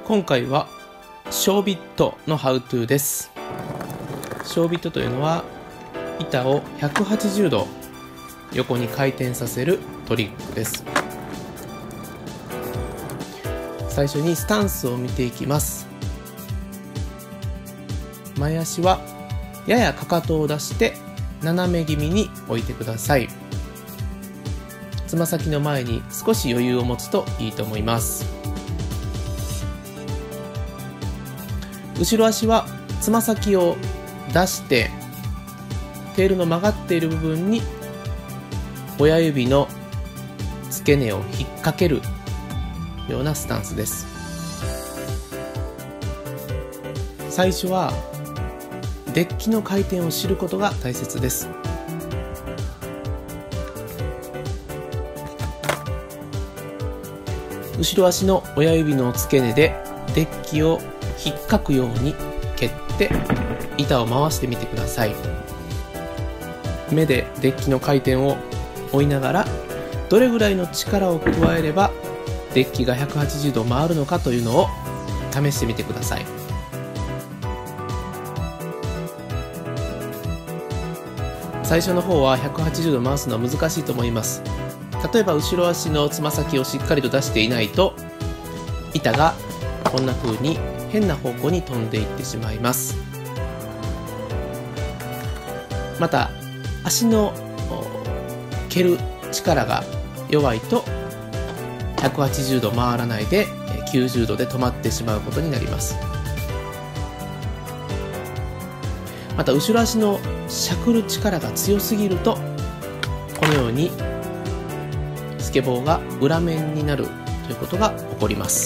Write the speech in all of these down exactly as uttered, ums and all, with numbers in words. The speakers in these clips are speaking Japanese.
今回はショービットのハウトゥーです。ショービットというのは板をひゃくはちじゅうど横に回転させるトリックです。最初にスタンスを見ていきます。前足はややかかとを出して斜め気味に置いてください。つま先の前に少し余裕を持つといいと思います。後ろ足はつま先を出してテールの曲がっている部分に親指の付け根を引っ掛けるようなスタンスです。最初はデッキの回転を知ることが大切です。後ろ足の親指の付け根でデッキを引っかくように蹴って板を回してみてください。目でデッキの回転を追いながらどれぐらいの力を加えればデッキがひゃくはちじゅうど回るのかというのを試してみてください。最初の方はひゃくはちじゅうど回すのは難しいと思います。例えば後ろ足のつま先をしっかりと出していないと板がこんな風に変な方向に飛んでいってしまいます。また足の蹴る力が弱いとひゃくはちじゅうど回らないできゅうじゅうどで止まってしまうことになります。また後ろ足のしゃくる力が強すぎるとこのようにスケボーが裏面になるということが起こります。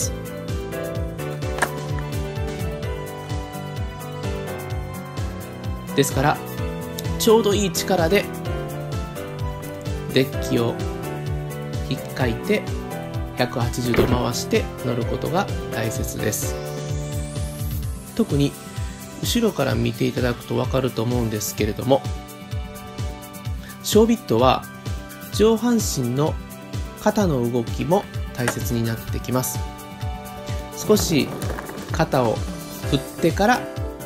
ですからちょうどいい力でデッキを引っかいてひゃくはちじゅうど回して乗ることが大切です。特に後ろから見ていただくと分かると思うんですけれども、ショービットは上半身の肩の動きも大切になってきます。少し肩を振ってから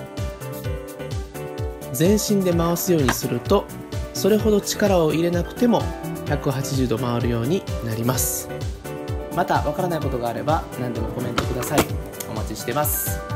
全身で回すようにするとそれほど力を入れなくてもひゃくはちじゅうど回るようになります。またわからないことがあれば何でもコメントください。お待ちしてます。